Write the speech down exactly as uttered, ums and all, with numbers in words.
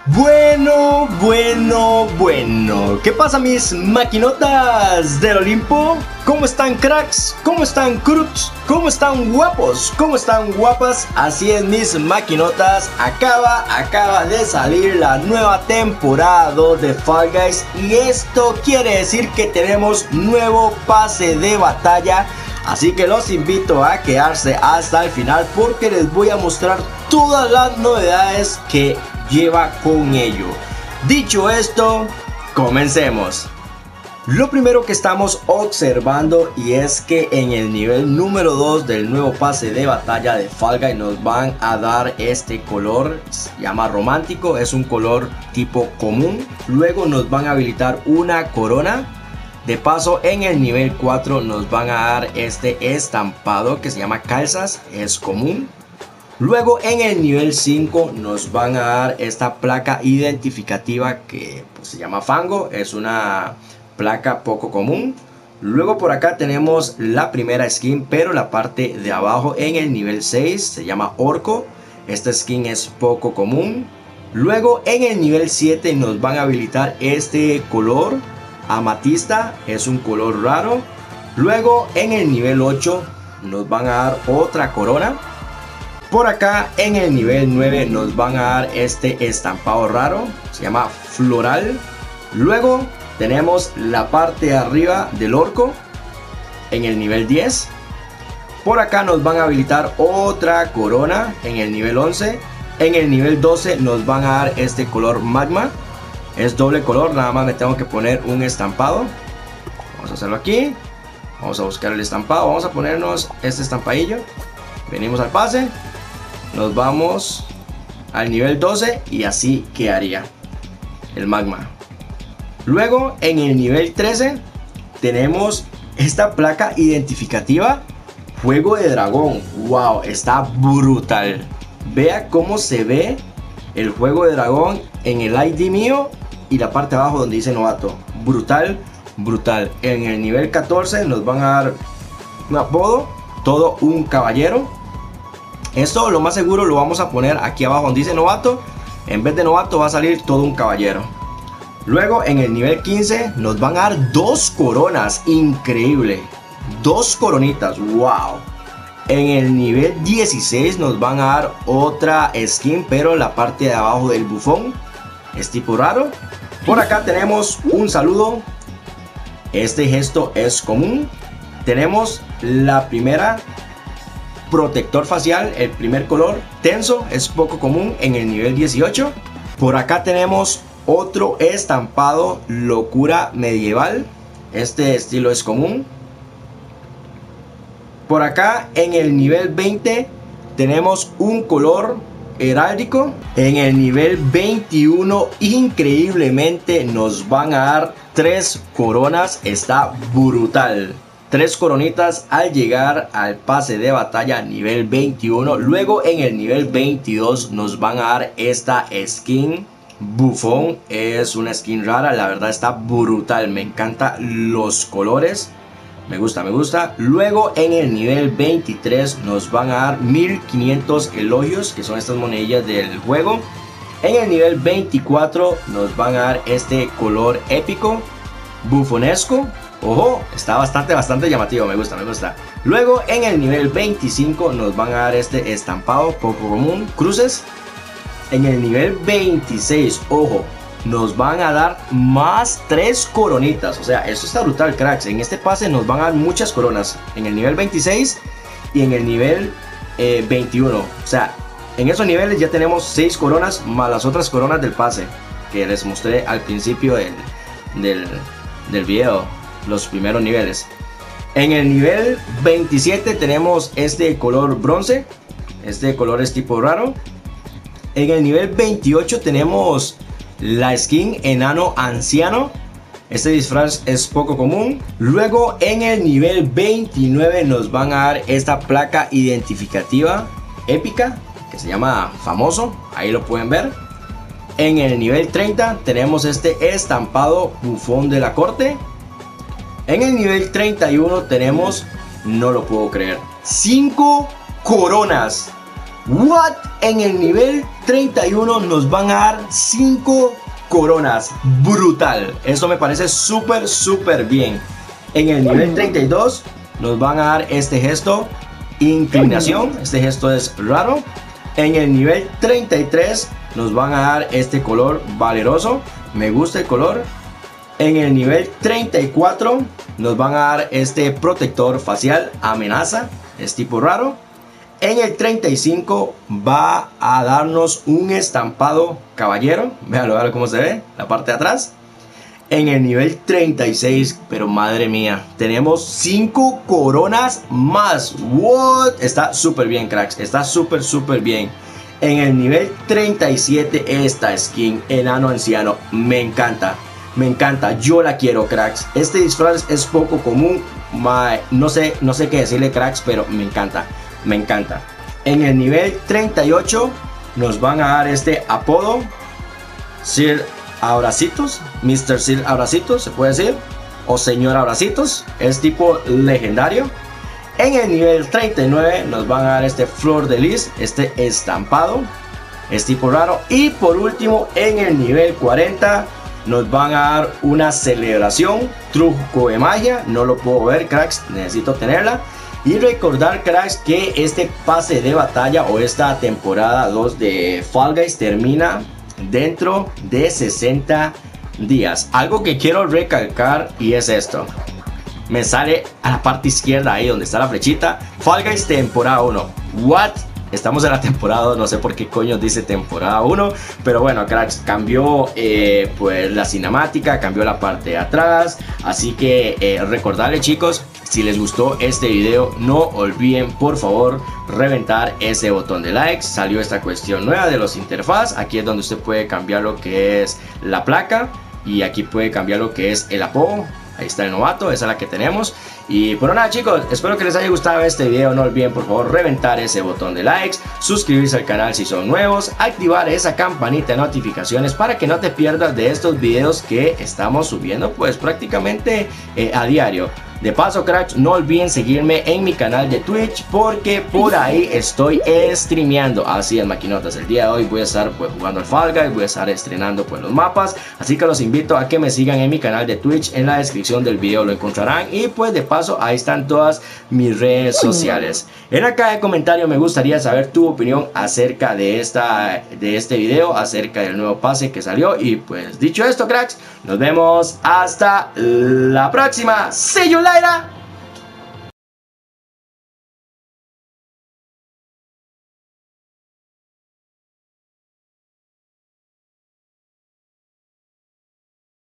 Bueno, bueno, bueno. ¿Qué pasa, mis maquinotas del Olimpo? ¿Cómo están, cracks? ¿Cómo están, crux? ¿Cómo están, guapos? ¿Cómo están, guapas? Así es, mis maquinotas. Acaba, acaba de salir la nueva temporada dos de Fall Guys. Y esto quiere decir que tenemos nuevo pase de batalla. Así que los invito a quedarse hasta el final porque les voy a mostrar todas las novedades que lleva con ello. Dicho esto, comencemos. Lo primero que estamos observando y es que en el nivel número dos del nuevo pase de batalla de Fall Guys nos van a dar este color, se llama romántico, es un color tipo común. Luego nos van a habilitar una corona. De paso, en el nivel cuatro nos van a dar este estampado que se llama calzas, es común. Luego en el nivel cinco nos van a dar esta placa identificativa que pues, se llama fango, es una placa poco común. Luego por acá tenemos la primera skin, pero la parte de abajo en el nivel seis se llama orco, esta skin es poco común. Luego en el nivel siete nos van a habilitar este color amatista, es un color raro. Luego en el nivel ocho nos van a dar otra corona. Por acá en el nivel nueve nos van a dar este estampado raro, se llama floral. Luego tenemos la parte de arriba del orco en el nivel diez. Por acá nos van a habilitar otra corona en el nivel once. En el nivel doce nos van a dar este color magma, es doble color, nada más me tengo que poner un estampado. Vamos a hacerlo aquí, vamos a buscar el estampado, vamos a ponernos este estampadillo. Venimos al pase, nos vamos al nivel doce y así quedaría el magma. Luego en el nivel trece tenemos esta placa identificativa, juego de dragón. Wow, está brutal. Vea cómo se ve el juego de dragón en el I D mío y la parte de abajo donde dice novato. Brutal, brutal. En el nivel catorce nos van a dar un apodo, todo un caballero. Esto lo más seguro lo vamos a poner aquí abajo donde dice novato. En vez de novato va a salir todo un caballero. Luego en el nivel quince nos van a dar dos coronas. Increíble. Dos coronitas. Wow. En el nivel dieciséis nos van a dar otra skin, pero la parte de abajo del bufón es tipo raro. Por acá tenemos un saludo. Este gesto es común. Tenemos la primera protector facial, el primer color tenso, es poco común en el nivel dieciocho. Por acá tenemos otro estampado locura medieval, este estilo es común. Por acá en el nivel veinte tenemos un color heráldico. En el nivel veintiuno increíblemente nos van a dar tres coronas, está brutal. Tres coronitas al llegar al pase de batalla nivel veintiuno. Luego en el nivel veintidós nos van a dar esta skin bufón, es una skin rara, la verdad está brutal, me encantan los colores. Me gusta, me gusta. Luego en el nivel veintitrés nos van a dar mil quinientos elogios, que son estas monedillas del juego. En el nivel veinticuatro nos van a dar este color épico, bufonesco. Ojo, está bastante, bastante llamativo, me gusta, me gusta. Luego en el nivel veinticinco nos van a dar este estampado poco común, cruces. En el nivel veintiséis, ojo, nos van a dar más tres coronitas. O sea, esto está brutal, cracks. En este pase nos van a dar muchas coronas. En el nivel veintiséis y en el nivel eh, veintiuno. O sea, en esos niveles ya tenemos seis coronas más las otras coronas del pase que les mostré al principio del, del, del video. Los primeros niveles. En el nivel veintisiete tenemos este color bronce. Este color es tipo raro. En el nivel veintiocho tenemos la skin enano anciano. Este disfraz es poco común. Luego en el nivel veintinueve nos van a dar esta placa identificativa épica que se llama famoso. Ahí lo pueden ver. En el nivel treinta tenemos este estampado bufón de la corte. En el nivel treinta y uno tenemos, no lo puedo creer, cinco coronas. What? En el nivel treinta y uno nos van a dar cinco coronas. Brutal. Esto me parece súper, súper bien. En el nivel treinta y dos nos van a dar este gesto, inclinación. Este gesto es raro. En el nivel treinta y tres nos van a dar este color valeroso. Me gusta el color. En el nivel treinta y cuatro nos van a dar este protector facial, amenaza. Es tipo raro. En el treinta y cinco va a darnos un estampado caballero. Véanlo, véanlo cómo se ve, la parte de atrás. En el nivel treinta y seis, pero madre mía, tenemos cinco coronas más. What? Está súper bien, cracks. Está súper, súper bien. En el nivel treinta y siete, esta skin, enano anciano, me encanta. Me encanta, yo la quiero, cracks. Este disfraz es poco común. My, no sé, no sé qué decirle, cracks, pero me encanta. Me encanta. En el nivel treinta y ocho nos van a dar este apodo, Sir Abracitos, mister Sir Abracitos, se puede decir, o señor Abracitos. Es tipo legendario. En el nivel treinta y nueve nos van a dar este Flor de Lis, este estampado, es tipo raro. Y por último, en el nivel cuarenta nos van a dar una celebración, truco de magia. No lo puedo ver, cracks, necesito tenerla. Y recordar, cracks, que este pase de batalla o esta temporada dos de Fall Guys termina dentro de sesenta días. Algo que quiero recalcar y es esto. Me sale a la parte izquierda ahí donde está la flechita, Fall Guys temporada uno. What? Estamos en la temporada dos, no sé por qué coño dice temporada uno. Pero bueno, cracks, cambió eh, pues la cinemática, cambió la parte de atrás. Así que eh, recordarles, chicos, si les gustó este video, no olviden por favor reventar ese botón de likes. Salió esta cuestión nueva de los interfaz. Aquí es donde usted puede cambiar lo que es la placa. Y aquí puede cambiar lo que es el apodo. Ahí está el novato, esa es la que tenemos. Y bueno, nada, chicos, espero que les haya gustado este video. No olviden por favor reventar ese botón de likes, suscribirse al canal si son nuevos, activar esa campanita de notificaciones para que no te pierdas de estos videos que estamos subiendo pues prácticamente eh, a diario. De paso, cracks, no olviden seguirme en mi canal de Twitch porque por ahí estoy streameando. Así es, maquinotas, el día de hoy voy a estar pues jugando al Fall Guys, voy a estar estrenando pues los mapas. Así que los invito a que me sigan en mi canal de Twitch, en la descripción del video lo encontrarán. Y pues de paso ahí están todas mis redes sociales. En la caja de comentarios me gustaría saber tu opinión acerca de, esta, de este video, acerca del nuevo pase que salió. Y pues dicho esto, cracks, nos vemos hasta la próxima. See you later.